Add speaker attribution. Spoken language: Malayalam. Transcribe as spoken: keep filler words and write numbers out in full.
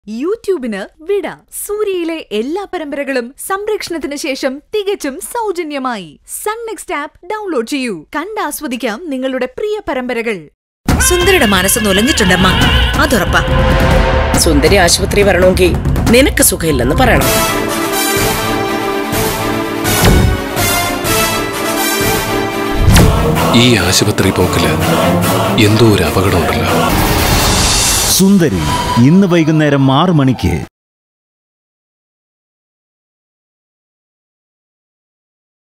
Speaker 1: യൂട്യൂബിന് വിട. സൂര്യയിലെ എല്ലാ പരമ്പരകളും സംരക്ഷണത്തിന് ശേഷം തികച്ചും സൗജന്യമായി സൺ നെക്സ്റ്റ് ആപ്പ് ഡൗൺലോഡ് ചെയ്യൂ. കണ്ടാസ്വദിക്കാം നിങ്ങളുടെ പ്രിയ പരമ്പരകൾ.
Speaker 2: സുന്ദരിയുടെ മനസ്സ് നൊലഞ്ഞിട്ടുണ്ടമ്മ, അതുറപ്പാ. സുന്ദരി ആശുപത്രി വരണമെങ്കിൽ നിനക്ക് സുഖമില്ലെന്ന് പറയണം.
Speaker 3: ഈ ആശുപത്രി പോക്കില് എന്തോ ഒരു അപകടമുണ്ടല്ലോ.
Speaker 4: സുന്ദരി ഇന്ന് വൈകുന്നേരം ആറ് മണിക്ക്.